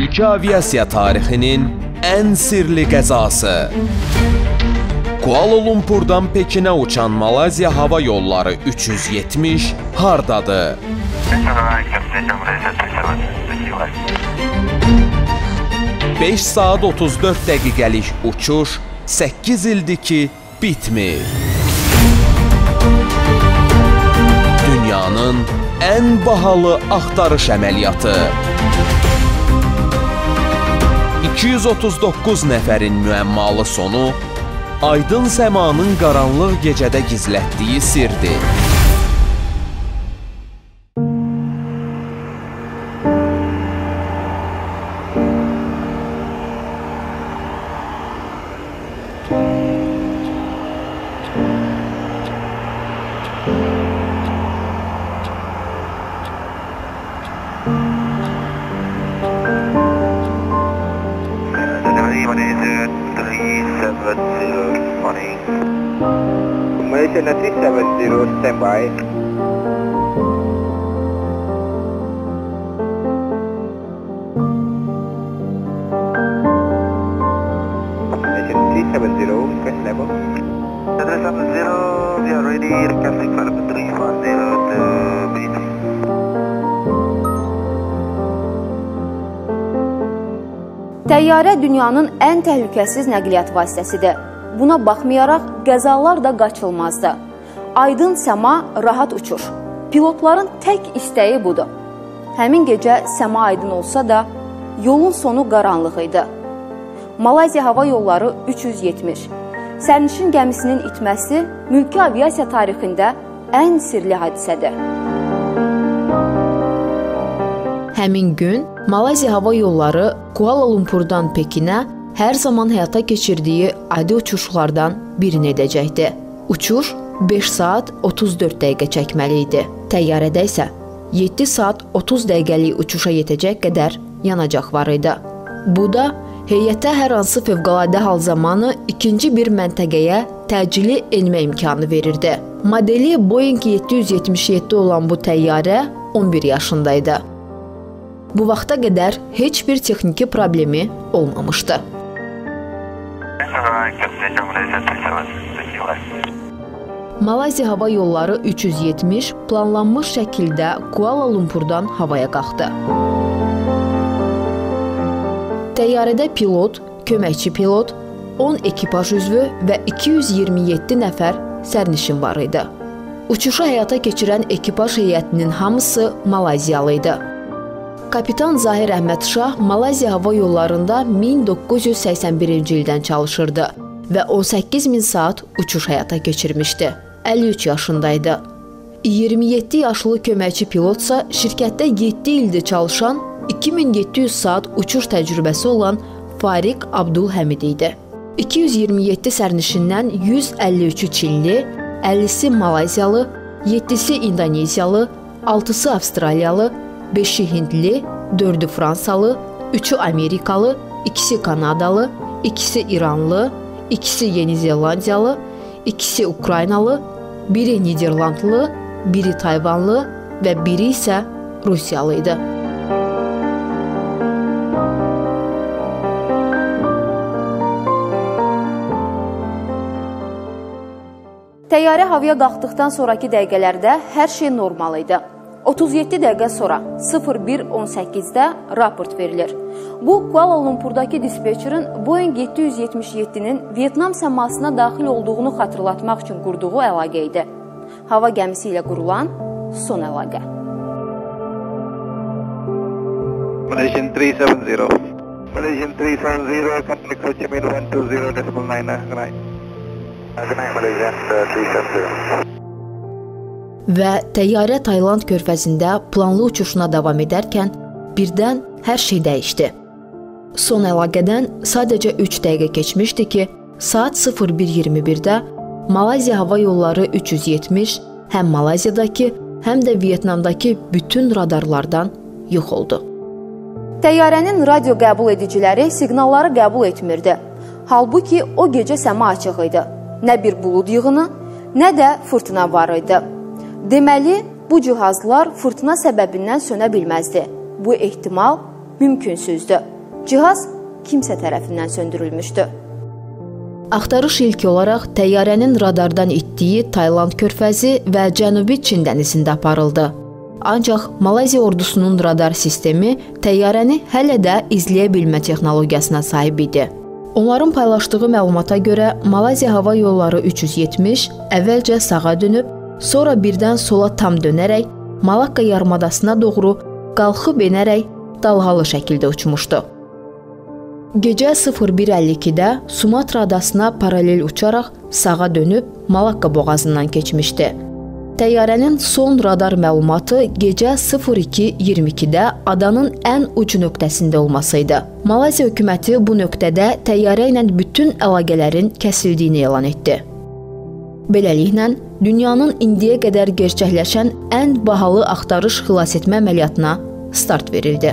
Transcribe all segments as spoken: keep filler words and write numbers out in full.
mülki aviasiya tarixinin ən sirli qəzası. Kuala Lumpurdan Pekinə uçan Malayziya Hava Yolları üç yüz yetmiş hardadır? beş saat otuz dörd dəqiqəlik uçuş səkkiz ildir ki bitmir. Dünyanın ən bahalı axtarış əməliyyatı. iki yüz otuz doqquz nəfərin müəmmalı sonu aydın səmanın qaranlıq gecədə gizlətdiyi sirdir. Malaysia three seven zero, standby. Malaysia three seven zero, request level. three seven zero, we are ready, requesting flight number three one zero to B T. Təyyarə dünyanın ən təhlükəsiz nəqliyyat vasitəsidir. Buna baxmayaraq, qəzalar da qaçılmazdı. Aydın səma, rahat uçur. Pilotların tək istəyi budur. Həmin gecə səma aydın olsa da, yolun sonu qaranlıq idi. Malayziya Hava Yolları üç yüz yetmiş. Sərnişin gəmisinin itməsi mülki aviasiya tarixində ən sirli hadisədir. Həmin gün Malayziya Hava Yolları Kuala Lumpurdan Pekinə hər zaman həyata keçirdiyi adi uçuşlardan birini edəcəkdi. Uçuş beş saat otuz dörd dəqiqə çəkməli idi. Təyyarədə isə yeddi saat otuz dəqiqəlik uçuşa yetəcək qədər yanacaq var idi. Bu da heyətə hər hansı fövqəladə hal zamanı ikinci bir məntəqəyə təcili enmə imkanı verirdi. Modeli Boeing yeddi yüz yetmiş yeddi olan bu təyyarə on bir yaşındaydı. Bu vaxta qədər heç bir texniki problemi olmamışdı. Malayziya Hava Yolları üç yüz yetmiş planlanmış şəkildə Kuala Lumpurdan havaya qalxdı. Təyyarədə pilot, köməkçi pilot, on ekipaj üzvü və iki yüz iyirmi yeddi nəfər sərnişin var idi. Uçuşu həyata keçirən ekipaj heyətinin hamısı Malayziyalı idi. Kapitan Zahir Əhməd Şah Malayziya Hava Yollarında min doqquz yüz səksən birinci ildən çalışırdı və on səkkiz min saat uçuş həyata keçirmişdi. əlli üç yaşındaydı. iyirmi yeddi yaşlı köməkçi pilotsa şirkətdə yeddi ildir çalışan, iki min yeddi yüz saat uçuş təcrübəsi olan Fariq Abdulhəmid idi. iki yüz iyirmi yeddi sərnişindən yüz əlli üçü Çinli, əllisi Malayziyalı, yeddisi İndoneziyalı, altısı Avstraliyalı, beşi Hindli, dördü Fransalı, üçü Amerikalı, ikisi Kanadalı, ikisi İranlı, ikisi Yeni Zelandiyalı, ikisi Ukraynalı, biri Niderlandlı, biri Tayvanlı və biri isə Rusiyalı idi. Təyyarə havaya qalxdıqdan sonraki dəqiqələrdə hər şey normal idi. otuz yeddi dəqiqə sonra sıfır bir on səkkizdə raport verilir. Bu, Kuala Lumpurdakı dispetçerin Boeing yeddi yüz yetmiş yeddinin Vyetnam səmasına daxil olduğunu xatırlatmaq üçün qurduğu əlaqə idi. Hava gəmisi ilə qurulan son əlaqə. Malaysian three seven zero. Malaysian three seven zero, contact Ho Chi Minh one two zero decimal nine. Good night. Good night, Malaysian three seven zero. Və təyyarə Tayland körfəzində planlı uçuşuna davam edərkən birdən hər şey dəyişdi. Son əlaqədən sadəcə üç dəqiqə keçmişdi ki, saat sıfır bir iyirmi birdə Malayziya Hava Yolları üç yüz yetmiş həm Malayziyadakı, həm də Vyetnamdakı bütün radarlardan yox oldu. Təyyarənin radio qəbul ediciləri siqnalları qəbul etmirdi. Halbuki o gecə səma açıq idi. Nə bir bulud yığını, nə də fırtına var idi. Deməli, bu cihazlar fırtına səbəbindən sönə bilməzdi. Bu ehtimal mümkünsüzdür. Cihaz kimsə tərəfindən söndürülmüşdü. Axtarış ilk olaraq təyyarənin radardan itdiyi Tayland körfəzi və Cənubi Çin dənizində aparıldı. Ancaq Malayziya ordusunun radar sistemi təyyarəni hələ də izləyə bilmə texnologiyasına sahib idi. Onların paylaşdığı məlumata görə Malayziya Hava Yolları üç yüz yetmiş əvvəlcə sağa dönüb, sonra birdən sola tam dönərək Malakka yarımadasına doğru qalxıb enərək dalğalı şəkildə uçmuşdu. Gecə sıfır bir əlli ikidə Sumatra adasına paralel uçaraq sağa dönüb Malakka boğazından keçmişdi. Təyyarənin son radar məlumatı gecə sıfır iki iyirmi ikidə adanın ən ucu nöqtəsində olmasıydı. Malayziya hökuməti bu nöqtədə təyyarə ilə bütün əlaqələrin kəsildiyini elan etdi. Beləliklə, dünyanın indiyə qədər gerçəkləşən ən bahalı axtarış xilas etmə əməliyyatına start verildi.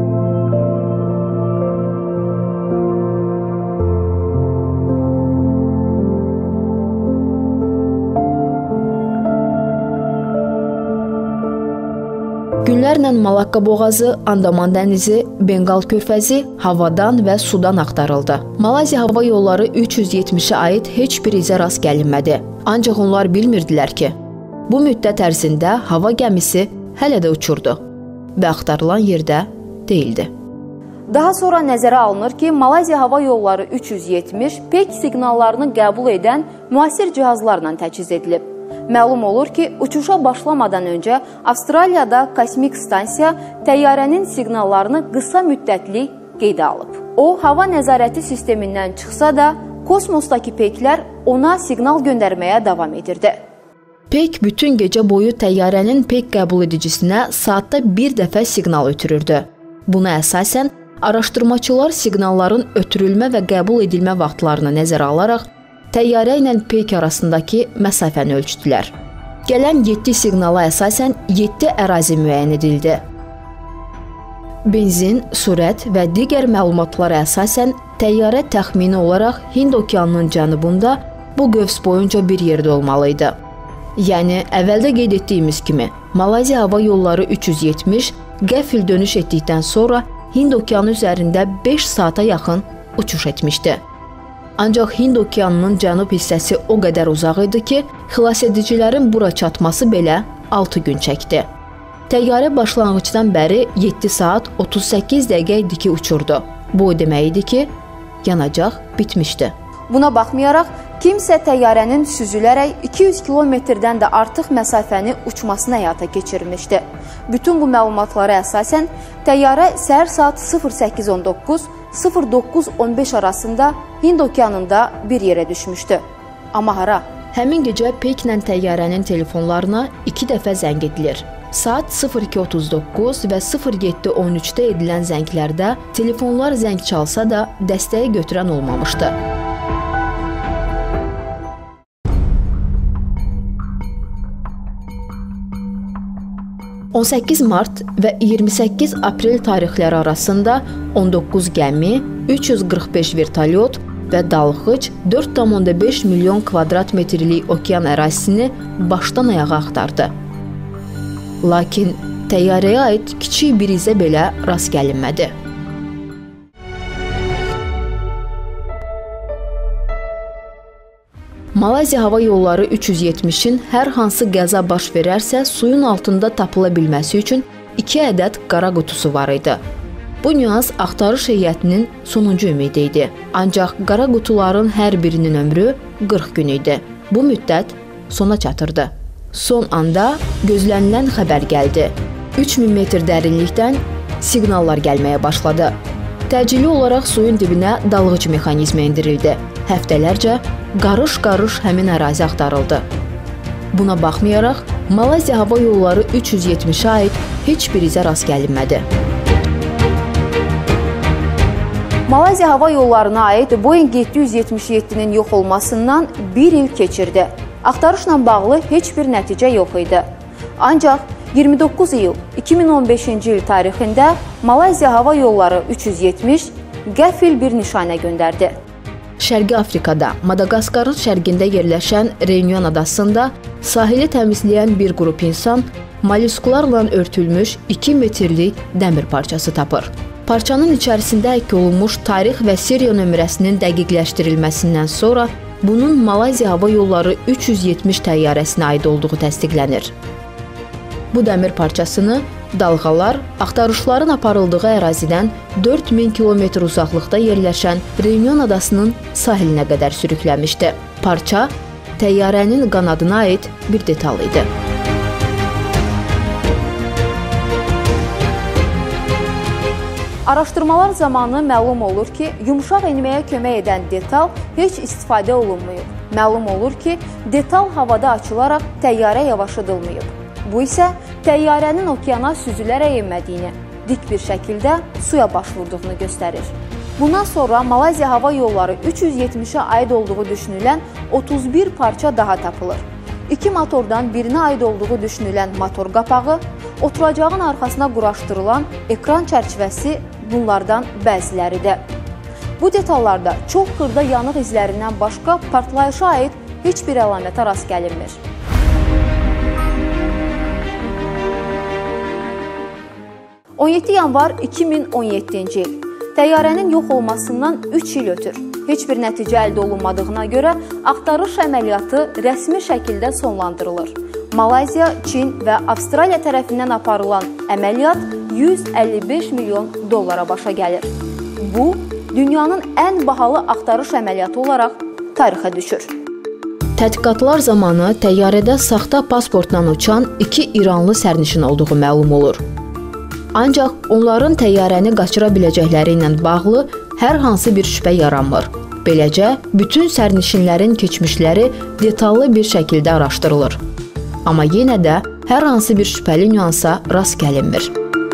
Günlərlə Malakka boğazı, Andaman dənizi, Benqal körfəzi havadan və sudan axtarıldı. Malayziya Hava Yolları üç yüz yetmişə aid heç bir izə rast gəlinmədi. Ancaq onlar bilmirdilər ki, bu müddət ərzində hava gəmisi hələ də uçurdu və axtarılan yerdə deyildi. Daha sonra nəzərə alınır ki, Malayziya Hava Yolları üç yüz yetmiş peyk siqnallarını qəbul edən müasir cihazlarla təchiz edilib. Məlum olur ki, uçuşa başlamadan öncə Avstraliyada kosmik stansiya təyyarənin siqnallarını qısa müddətli qeydə alıb. O, hava nəzarəti sistemindən çıxsa da, kosmosdakı peyklər ona siqnal göndərməyə davam edirdi. Peyk bütün gecə boyu təyyarənin peyk qəbul edicisinə saatda bir dəfə siqnal ötürürdü. Buna əsasən, araşdırmaçılar siqnalların ötürülmə və qəbul edilmə vaxtlarını nəzərə alaraq təyyarə ilə peyk arasındakı məsafəni ölçdülər. Gələn yeddi siqnala əsasən yeddi ərazi müəyyən edildi. Benzin, sürət və digər məlumatlara əsasən təyyarə təxmini olaraq Hind okeanının cənubunda bu qövs boyunca bir yerdə olmalıydı. Yəni, əvvəldə qeyd etdiyimiz kimi, Malayziya Hava Yolları üç yüz yetmiş qəfil dönüş etdikdən sonra Hind okeanı üzərində beş saata yaxın uçuş etmişdi. Ancaq Hind okeanının cənub hissəsi o qədər uzaq idi ki, xilasedicilərin bura çatması belə altı gün çəkdi. Təyyarə başlanğıcdan bəri yeddi saat otuz səkkiz dəqiqə idi ki, uçurdu. Bu o demək idi ki, yanacaq bitmişdi. Buna baxmayaraq, kimsə təyyarənin süzülərək iki yüz kilometrdən də artıq məsafəni uçmasına həyata keçirmişdi. Bütün bu məlumatlara əsasən, təyyarə səhər saat sıfır səkkiz on doqquz sıfır doqquz on beş arasında Hind okeanında bir yerə düşmüşdü. Amma hara? Həmin gecə peyklə təyyarənin telefonlarına iki dəfə zəng edilir. Saat sıfır iki otuz doqquz və sıfır yeddi on üçdə edilən zənglərdə telefonlar zəng çalsa da dəstəyi götürən olmamışdı. on səkkiz mart və iyirmi səkkiz aprel tarixləri arasında on doqquz gəmi, üç yüz qırx beş vertolyot və dalğıc dörd tam beş milyon kvadrat metrlik okean ərazisini başdan ayağa axtardı. Lakin təyyarəyə aid kiçik bir izə belə rast gəlinmədi. Malayziya Hava Yolları üç yüz yetmişin hər hansı qəza baş verərsə suyun altında tapıla bilməsi üçün iki ədəd qara qutusu var idi. Bu nüans axtarış heyətinin sonuncu ümidi idi. Ancaq qara qutuların hər birinin ömrü qırx gün idi. Bu müddət sona çatırdı. Son anda gözlənilən xəbər gəldi. üç min metr dərinlikdən siqnallar gəlməyə başladı. Təcili olaraq suyun dibinə dalğıc mexanizmi endirildi. Həftələrcə qarış-qarış həmin ərazi axtarıldı. Buna baxmayaraq, Malayziya Hava Yolları üç yüz yetmişə aid heç bir izə rast gəlinmədi. Malayziya Hava Yollarına aid Boeing yeddi yüz yetmiş yeddinin yox olmasından bir il keçirdi. Axtarışla bağlı heç bir nəticə yox idi. Ancaq iyirmi doqquz iyul iki min on beşinci il tarixində Malayziya Hava Yolları üç yüz yetmiş qəfil bir nişanə göndərdi. Şərqi Afrikada, Madaqaskarın şərqində yerləşən Reunion adasında sahili təmizləyən bir qrup insan mollyusklarla örtülmüş iki metrlik dəmir parçası tapır. Parçanın içərisində ək olunmuş tarix və seriya nömrəsinin dəqiqləşdirilməsindən sonra bunun Malayziya Hava Yolları üç yüz yetmiş təyyarəsinə aid olduğu təsdiqlənir. Bu dəmir parçasını dalğalar axtarışların aparıldığı ərazidən dörd min kilometr uzaqlıqda yerləşən Reunion adasının sahilinə qədər sürükləmişdi. Parça təyyarənin qanadına aid bir detal idi. Araşdırmalar zamanı məlum olur ki, yumşaq enməyə kömək edən detal heç istifadə olunmayıb. Məlum olur ki, detal havada açılaraq təyyarə yavaşıdılmayıb. Bu isə təyyarənin okeana süzülərək enmədiyini, dik bir şəkildə suya baş vurduğunu göstərir. Bundan sonra Malayziya Hava Yolları üç yüz yetmişə aid olduğu düşünülən otuz bir parça daha tapılır. İki motordan birinə aid olduğu düşünülən motor qapağı, oturacağın arxasına quraşdırılan ekran çərçivəsi bunlardan bəziləridir. Bu detallarda çox xırda yanıq izlərindən başqa partlayışa aid heç bir əlamətə rast gəlinmir. on yeddi yanvar iki min on yeddinci il. Təyyarənin yox olmasından üç il ötür. Heç bir nəticə əldə olunmadığına görə axtarış əməliyyatı rəsmi şəkildə sonlandırılır. Malayziya, Çin və Avstraliya tərəfindən aparılan əməliyyat yüz əlli beş milyon dollara başa gəlir. Bu, dünyanın ən bahalı axtarış əməliyyatı olaraq tarixə düşür. Tədqiqatlar zamanı təyyarədə saxta pasportla uçan iki İranlı sərnişin olduğu məlum olur. Ancaq onların təyyarəni qaçıra biləcəkləri ilə bağlı hər hansı bir şübhə yaranmır. Beləcə, bütün sərnişinlərin keçmişləri detallı bir şəkildə araşdırılır. Amma yenə də hər hansı bir şübhəli nüansa rast gəlinmir.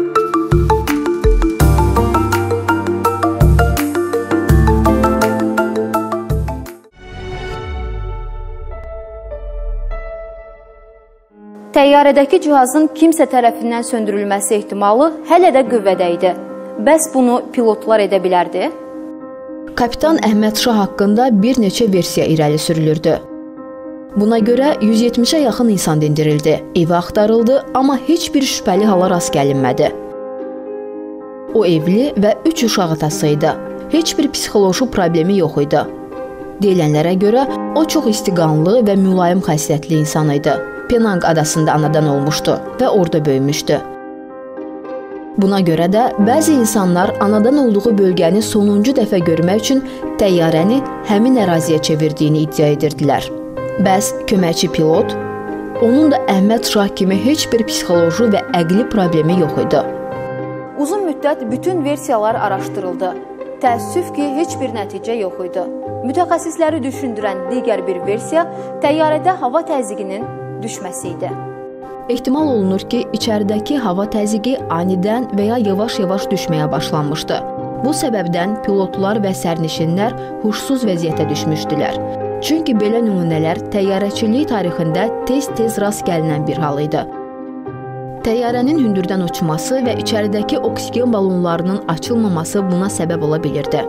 Təyyarədəki cihazın kimsə tərəfindən söndürülməsi ehtimalı hələ də qüvvədə idi. Bəs bunu pilotlar edə bilərdi? Kapitan Əhməd Şah haqqında bir neçə versiya irəli sürülürdü. Buna görə yüz yetmişə yaxın insan dindirildi, evi axtarıldı, amma heç bir şübhəli hala rast gəlinmədi. O evli və üç uşaq atası idi. Heç bir psixoloji problemi yox idi. Deyilənlərə görə o çox istiqanlı və mülayim xasiyyətli insan idi. Penang adasında anadan olmuşdu və orada böyümüşdü. Buna görə də bəzi insanlar anadan olduğu bölgəni sonuncu dəfə görmək üçün təyyarəni həmin əraziyə çevirdiyini iddia edirdilər. Bəs köməkçi pilot? Onun da Əhməd Şah kimi heç bir psixoloji və əqli problemi yox idi. Uzun müddət bütün versiyalar araşdırıldı. Təəssüf ki, heç bir nəticə yox idi. Mütəxəssisləri düşündürən digər bir versiya təyyarədə hava təzyiqinin düşməsi idi. Ehtimal olunur ki, içəridəki hava təzyiqi anidən və ya yavaş-yavaş düşməyə başlanmışdı. Bu səbəbdən pilotlar və sərnişinlər huşsuz vəziyyətə düşmüşdülər. Çünki belə nümunələr təyyarəçilik tarixində tez-tez rast gəlinən bir hal idi. Təyyarənin hündürdən uçması və içəridəki oksigen balonlarının açılmaması buna səbəb ola bilirdi.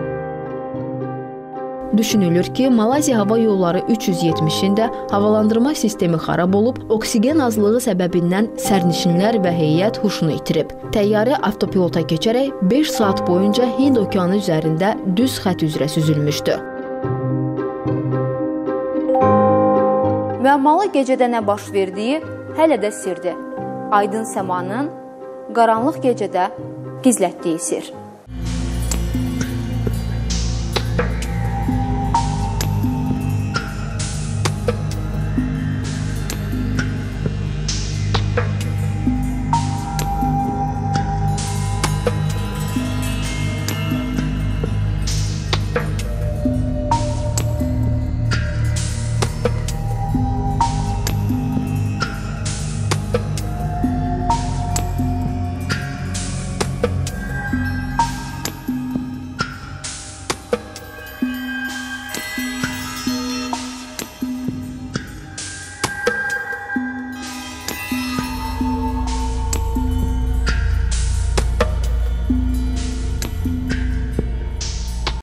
Düşünülür ki, Malayziya Hava Yolları üç yüz yetmişində havalandırma sistemi xarab olub, oksigen azlığı səbəbindən sərnişinlər və heyət huşunu itirib. Təyyarə avtopilota keçərək beş saat boyunca Hind okeanı üzərində düz xətt üzrə süzülmüşdü. Müəmmalı gecədə nə baş verdiyi hələ də sirdir. Aydın səmanın qaranlıq gecədə gizlətdiyi sir.